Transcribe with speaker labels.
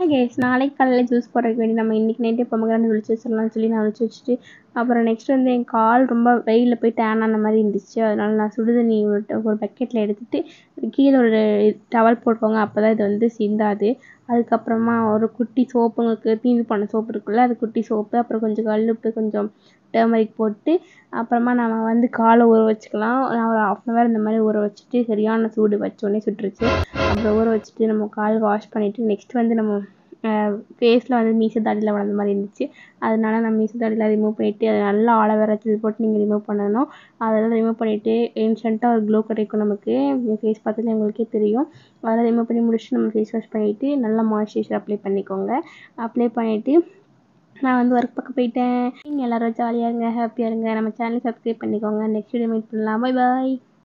Speaker 1: Case நாளைக்கு காலையில் juice போடுறதுக்கு வேண்டி நம்ம இன்றைக்கி நைட்டே பொமக்ரானேட் ஒழிச்சு வச்சிடலாம்னு சொல்லி நான் ஒழிச்சு வச்சுட்டு அப்புறம் நெக்ஸ்ட் வந்து என் கால் ரொம்ப வெயிலில் போய் டேன் ஆன மாதிரி இருந்துச்சு. அதனால நான் சுடுதண்ணி ஒரு பக்கெட்டில் எடுத்துகிட்டு கீழே ஒரு டவல் போட்டுக்கோங்க, அப்போ தான் இது வந்து சிந்தாது. அதுக்கப்புறமா ஒரு குட்டி சோப்பு, உங்களுக்கு தீந்து போன சோப்பு இருக்குல்ல, அது குட்டி சோப்பு, அப்புறம் கொஞ்சம் கல்லுப்பு, கொஞ்சம் டர்மரிக் போட்டு அப்புறமா நம்ம வந்து காலை ஊற வச்சுக்கலாம். நான் ஒரு 1/2 hour இந்த மாதிரி ஊற வச்சுட்டு சரியான சூடு வச்சோடனே சுட்டுருச்சு. அப்புறம் ஊற வச்சுட்டு நம்ம கால் வாஷ் பண்ணிவிட்டு நெக்ஸ்ட் வந்து நம்ம ஃபேஸில் வந்து மீசை தாடியில் வளர்ந்த மாதிரி இருந்துச்சு. அதனால நான் மீசை தாடியில் ரிமூவ் பண்ணிவிட்டு அதை நல்லா ஆலோவேரா ஜெல் போட்டு நீங்கள் ரிமூவ் பண்ணணும். அதெல்லாம் ரிமூவ் பண்ணிவிட்டு இன்ஸ்டண்ட்டாக ஒரு க்ளோ கிடைக்கும் நமக்கு. ஃபேஸ் பார்த்தாலே உங்களுக்கே தெரியும். அதெல்லாம் ரிமூவ் பண்ணி முடிச்சுட்டு நம்ம ஃபேஸ் வாஷ் பண்ணிவிட்டு நல்லா மாய்ஸ்சரைசர் அப்ளை பண்ணிக்கோங்க. அப்ளை பண்ணிவிட்டு நான் வந்து ஒர்க் பக்கம் போயிட்டேன். நீங்கள் எல்லோரும் ஜாலியாக இருங்க, ஹாப்பியாக இருங்க. நம்ம சேனலை சப்ஸ்கிரைப் பண்ணிக்கோங்க. நெக்ஸ்ட் வீடியோ மீட் பண்ணலாம். பை பாய்.